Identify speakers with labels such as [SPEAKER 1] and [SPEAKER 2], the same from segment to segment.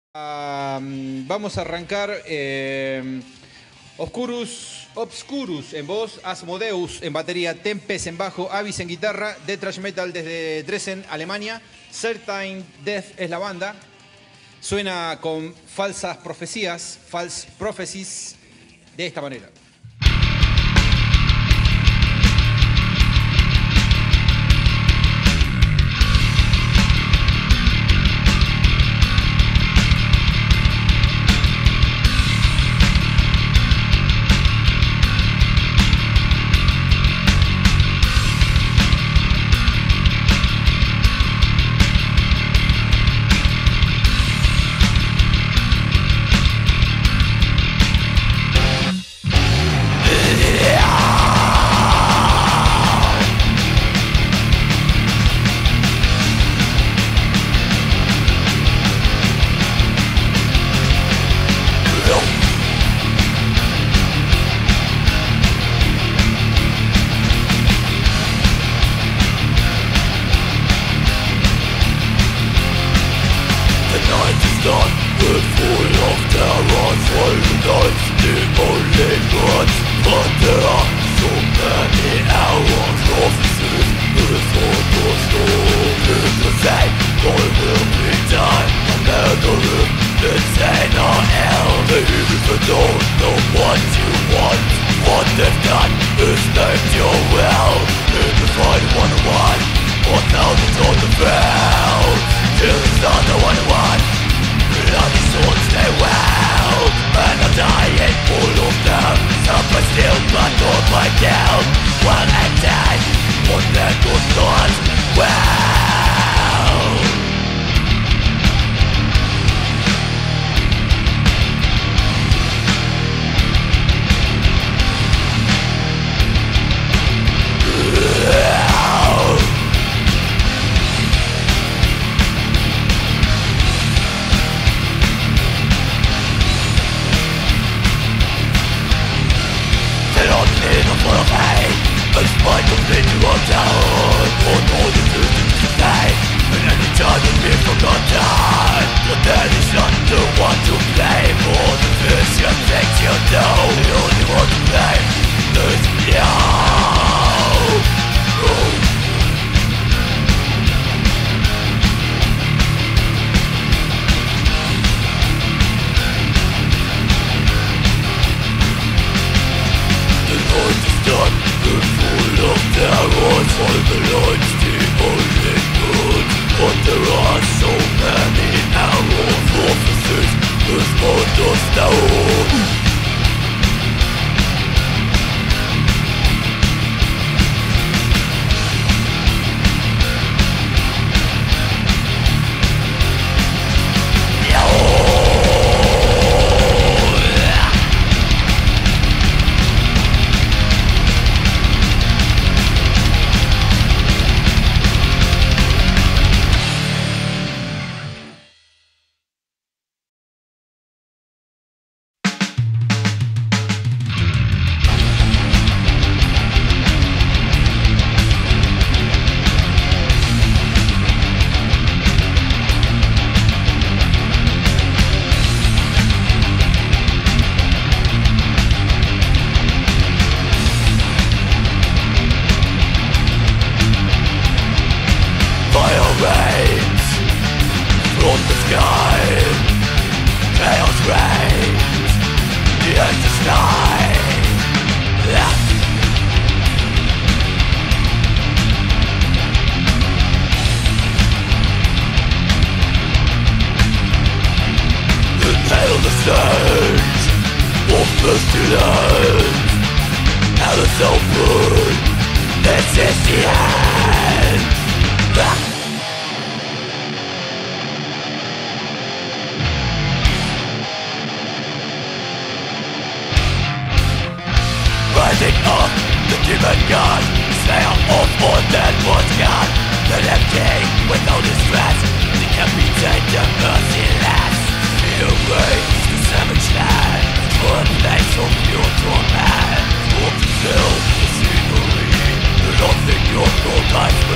[SPEAKER 1] Vamos a arrancar Obscurus en voz, Asmodeus en batería, Tempest en bajo, Abyss en guitarra, Death Thrash Metal desde Dresden, Alemania, Certain Death es la banda. Suena con falsas profecías, false prophecies, de esta manera.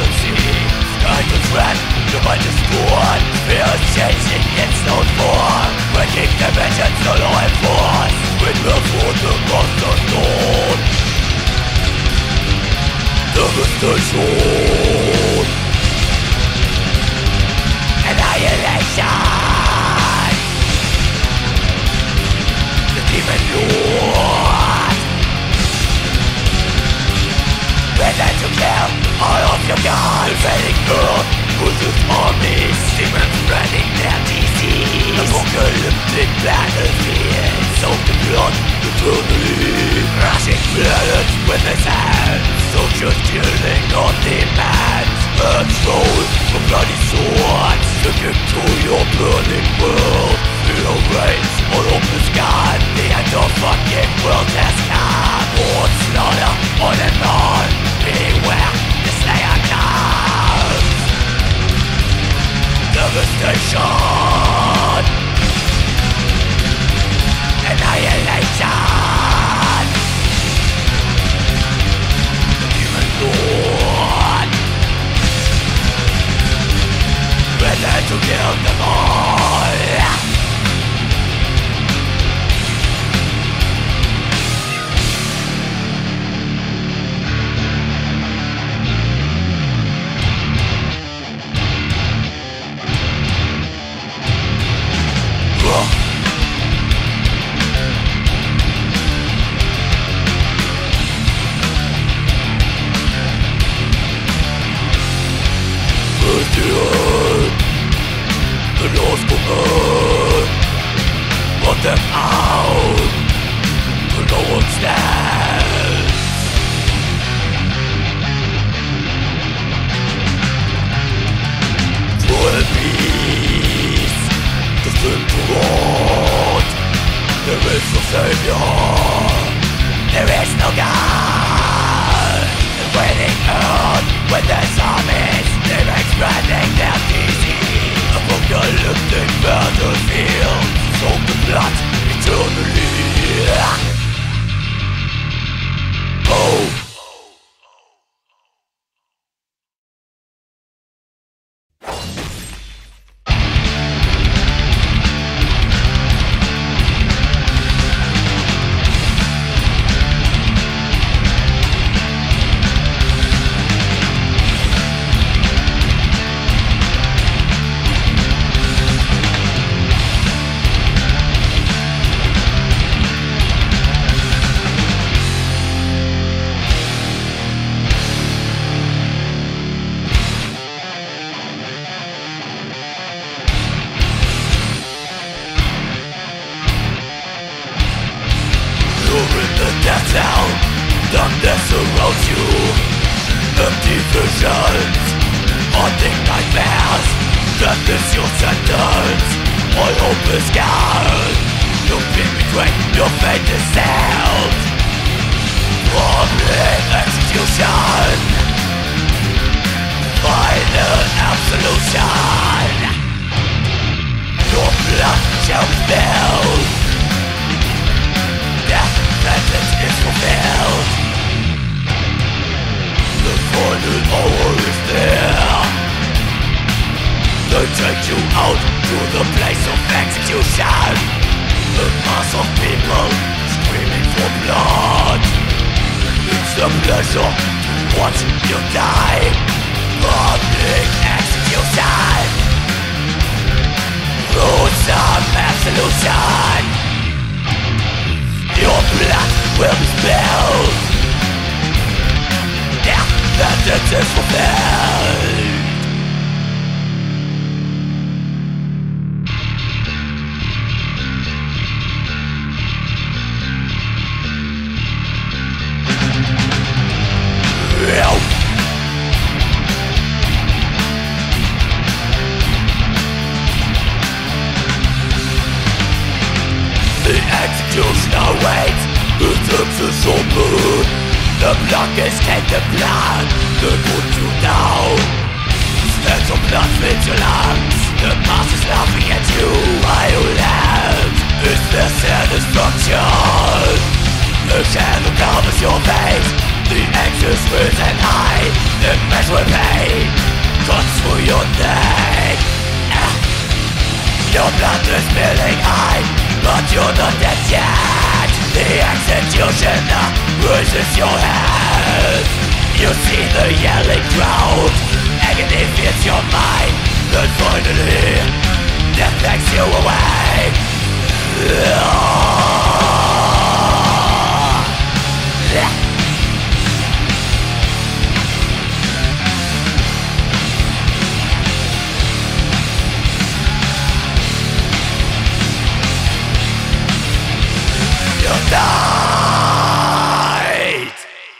[SPEAKER 2] Divine destroyed, fear changing its own form. soul. Annihilation. The demon lord, ready to kill all of your gods. Invading earth with its armies, demons spreading their disease. Apocalyptic battlefield, soaked in blood eternally. Crashing planets with its hands, soldiers killing on demands. Earth's roll for bloody swords, sticking to your burning world. Fear reigns all over the sky. The end of fucking world has come. More slaughter on and on. Beware the Slayer comes. Devastation. Annihilation. The demon lord, ready to kill them all. The laws command, put them out, till no one stands. Cruel beast, destined to rot. There is no savior, there is no God. The waiting earth with their zombies, demons spreading their disease. Apocalyptic battlefield, soaked in blood eternally. Oh. Darkness surrounds you, empty visions, haunting nightmares. Death is your sentence, all hope is gone. You've been betrayed, your fate is sealed. Public execution, final absolution. Your blood shall be spilled. Death sentence is fulfilled. The final hour is there. They take you out to the place of execution. A mass of people screaming for blood. It's the pleasure to watch you die. Public execution, gruesome absolution. Your blood will be spilled. Death sentence is fulfilled. The executioner waits, his lips is open. The blackest take the blood, they put you down. Stains of blood fills your lungs, the mass is laughing at you while you laugh. Is this their destruction? The shadow covers your face, the axis risen high, the mesh will pain cuts through your neck. Your blood is spilling high, but you're not dead yet. The executioner raises your head. You see the yelling crowd, agony fills your mind. Then finally, death takes you away. Tonight.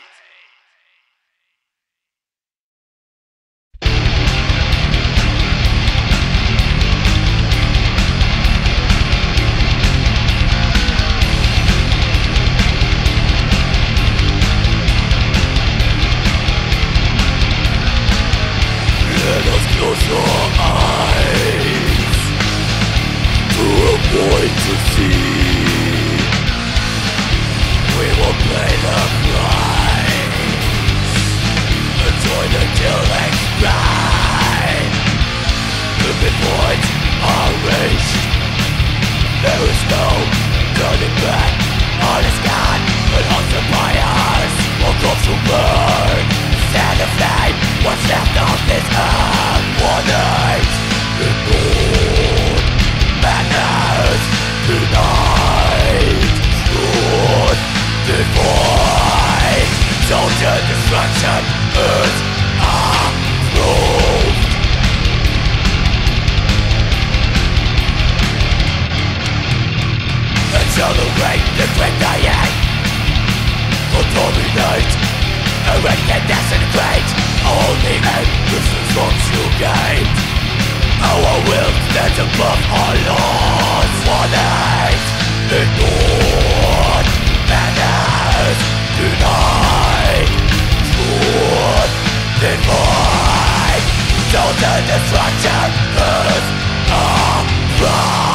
[SPEAKER 2] Let us close your eyes to avoid to see. We will play the price, enjoy the killing ride. The midpoints are reached. There is no turning back. All is gone, but occupiers will come to burn. Stand the flame, what's left of this earth. One night, ignored, madness, tonight. Truth, divine, total destruction is approved. Accelerate the great dying, contaminate, erect and disintegrate. Only aim resistance you gain. Our will stands above our laws. One night, ignored, madness, denied. Truth, divine, total destruction is approved.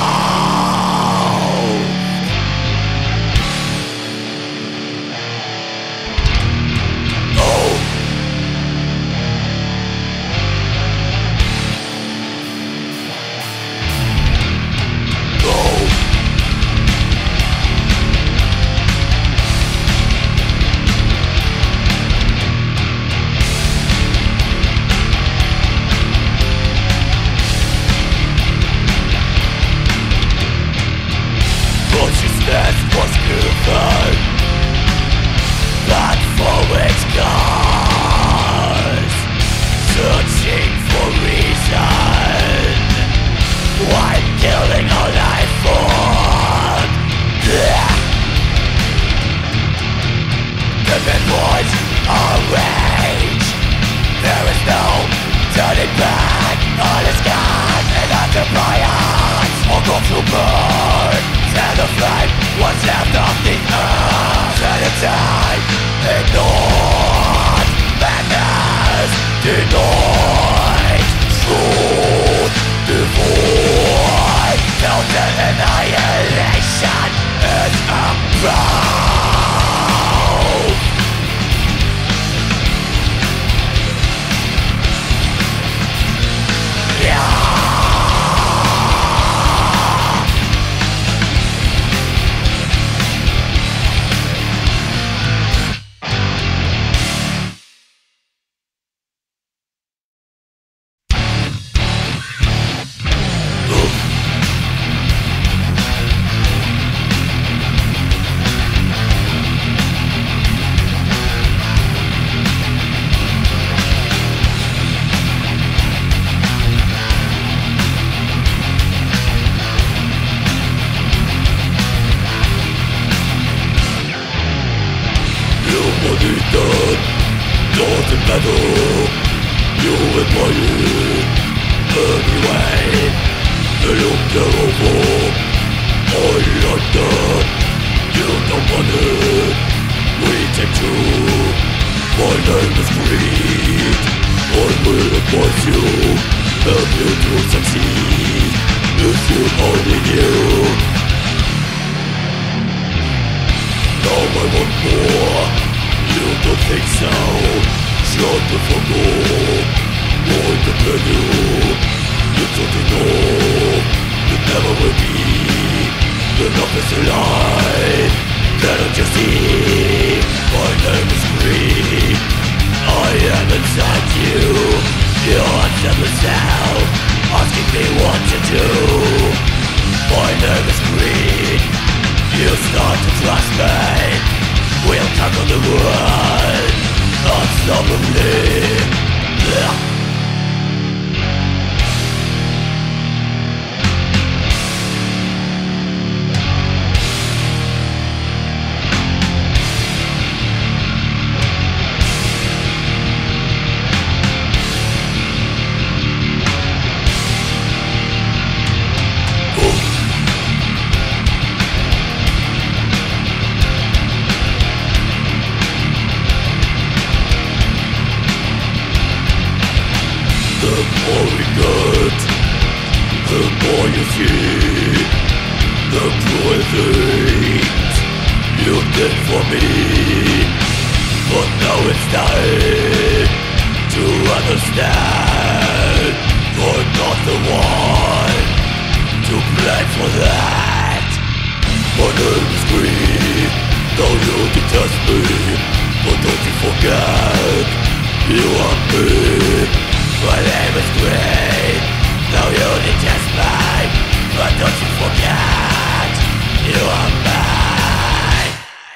[SPEAKER 2] Consciousness was given, but for its cause, searching for reason, while killing a life form. The midpoints are rage. There is no turning back. All is gone, and occupiers will go to burn. Stand the flame, what's left of the earth. Set it time, ignored, madness, denied. Truth, devoid, total annihilation is approved. Doesn't matter, you admire anyway. You look terrible, I like that. You don't want it, we take two. My name is Creed, I will advise you, help you to succeed, if you only knew. Now I want more, you don't think so. Shut the fuck up, I can tell you. You don't know, it never will be. Enough is a lie, can't you see? My name is Creed, I You answer myself, asking me what to do. My name is Green. You start to trust me. We'll tackle the world unstoppably. The more we get, the more you see. The cruel things you did for me. But now it's time to understand you're not the one to blame for that. My name is Green, though you detest me. But don't you forget, you are me. My name is Green, though you detest me. But don't you forget, you are mine.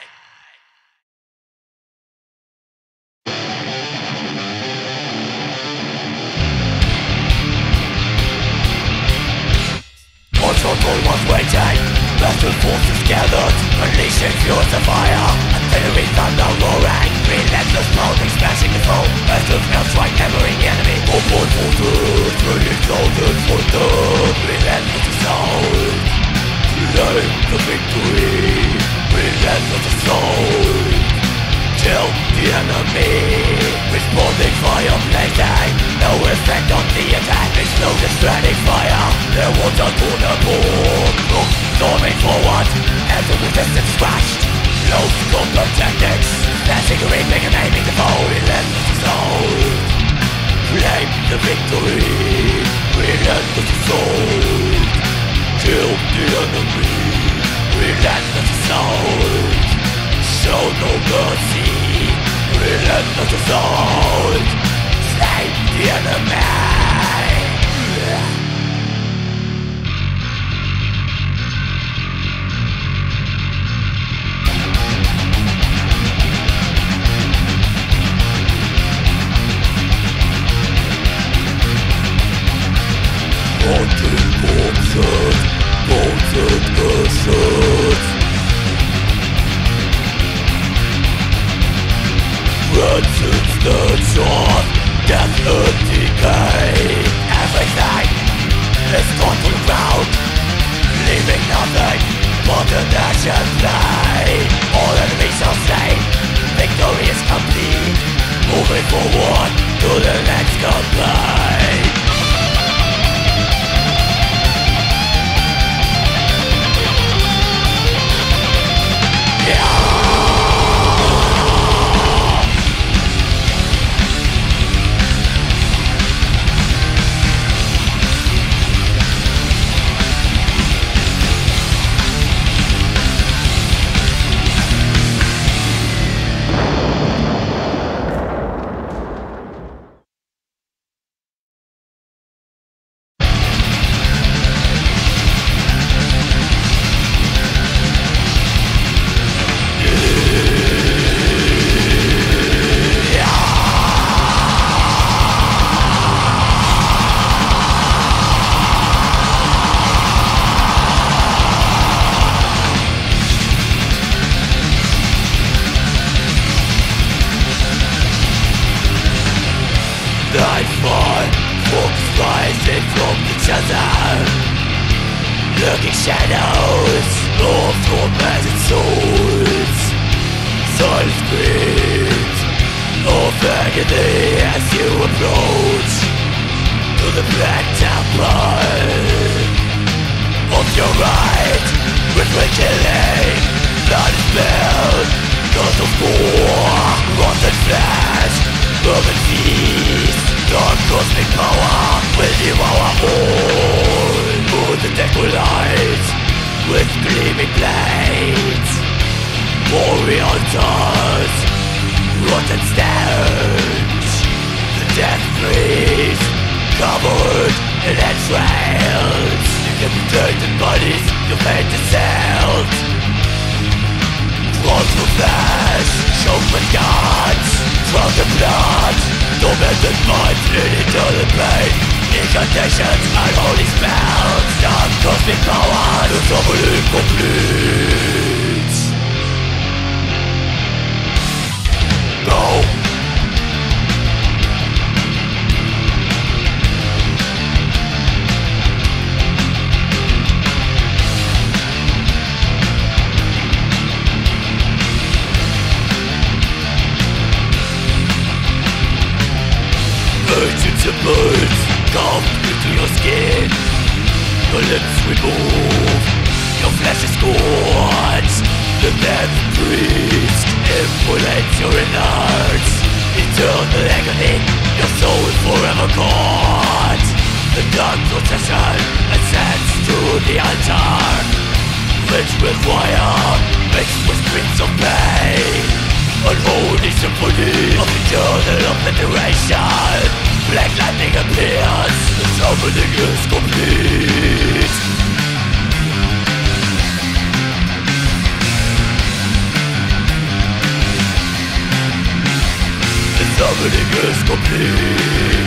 [SPEAKER 2] Our total was waiting, battle forces gathered, unleashing fuels of fire, artillery thunder roaring, relentless pounding smashing the foe, battle smells right hammering the enemy. Open forces, bringing thousands for the relentless assault. Claim the victory, relentless assault. Kill the enemy, responding fire blazing, no effect on the attack, explosive spreading fire. There was a corner board, storming forward, as the resistance crashed. Low scope of tactics, flashing, reaping and aiming the foe, relentless assault. Claim the victory, relentless assault. Kill the enemy, relentless assault. Show no mercy, relentless assault. Slay the enemy. Haunted corpses, bolted ashes. Rancid stench of death and decay. Everything is gone to the ground, leaving nothing but an ashen flame. All enemies are slain, victory is complete. Moving forward to the next campaign. Lurking shadows of tormented souls. Silent screams of agony as you approach to the black temple of your right. Ritual killing, blood is spilled, cause of war, rotten flesh, urban feast. Dark cosmic power will devour all. Who the deck will light with gleaming blades. Warrior altars, rotten stones. The death breeze covered in entrails, decapitated bodies, your fate is sealed. Close for flesh, choked with guns, drowned in blood, tormented minds in eternal pain. Incantations and holy spells, dark cosmic power, the trouble incomplete. Go! Urgent birds come into your skin. Your lips remove, your flesh is scorched. The death priest immolates your innards. Eternal agony, your soul forever caught. The dark procession ascends to the altar, rich with fire, mixed with screams of pain. Unholy symphony of eternal obliteration. Black lightning appears, the summoning is complete. The summoning is complete.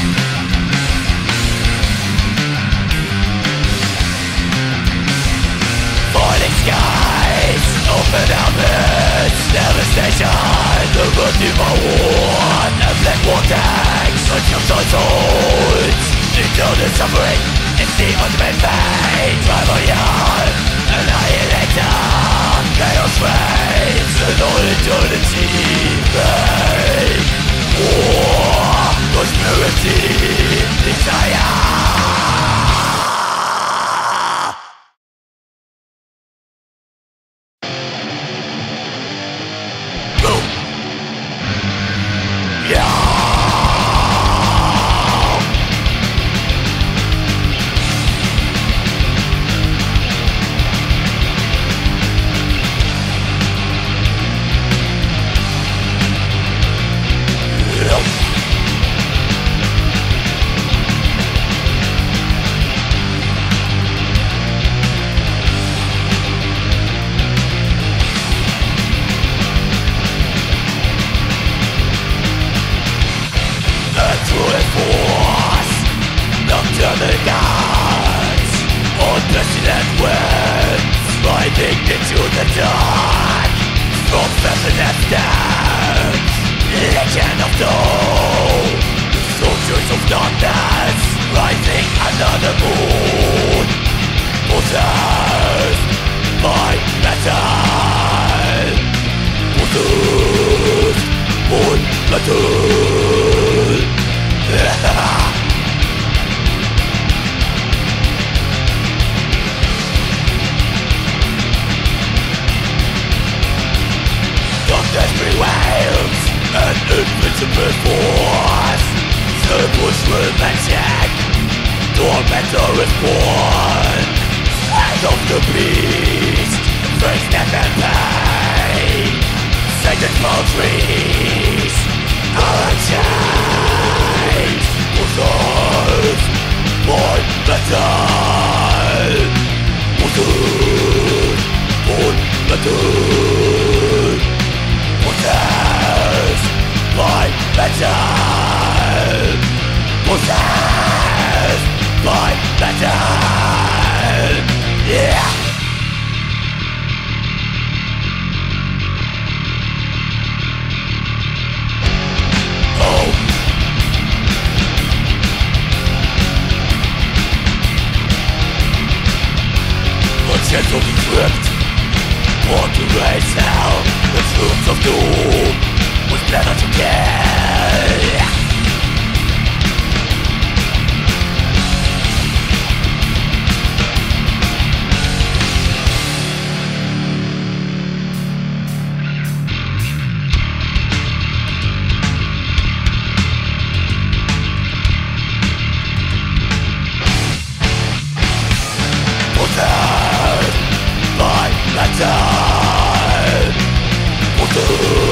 [SPEAKER 2] Falling skies, open heavens, devastation, the mercy of war, and black vortex, consumes our souls. Eternal suffering, it's the ultimate fate. Tribal annihilator, chaos reigns, and all eternity pain. War, conspiracy, desire.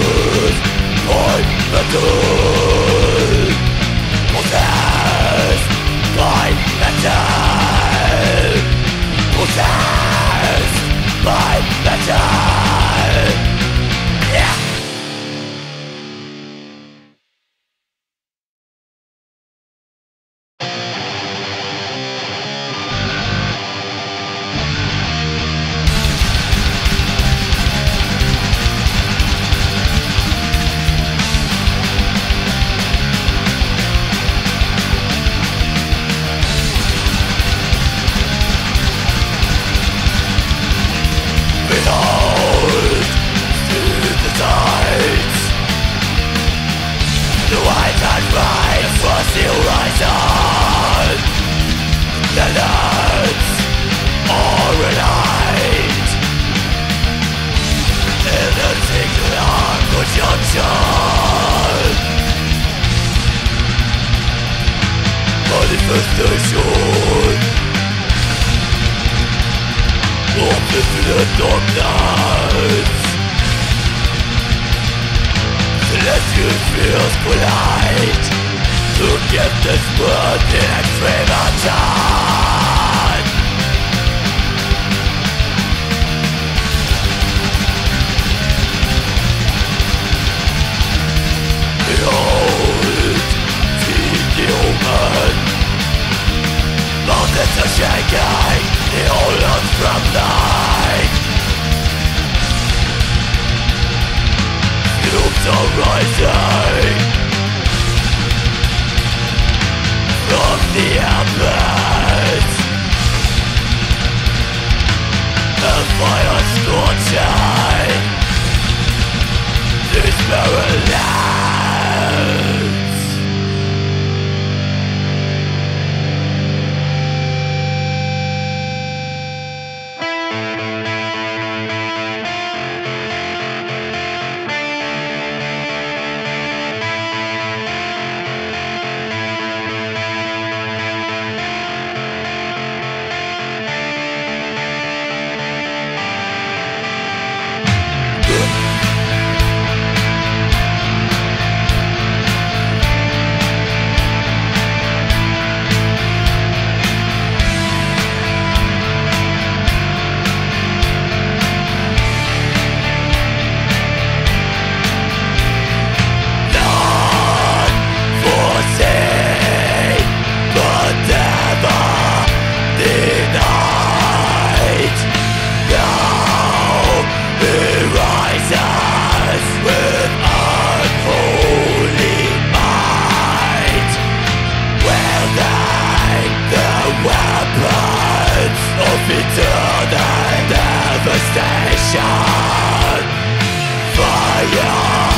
[SPEAKER 3] Possessed
[SPEAKER 2] my battle. Yeah. Manifestation of infinite darkness. Celestial spheres collide to give this world the extreme action. Behold, see the omen. Mountains are shaking, the whole earth trembling. Fumes are rising from the embers. A fire scorching these barren lands. Eternal devastation. Fire.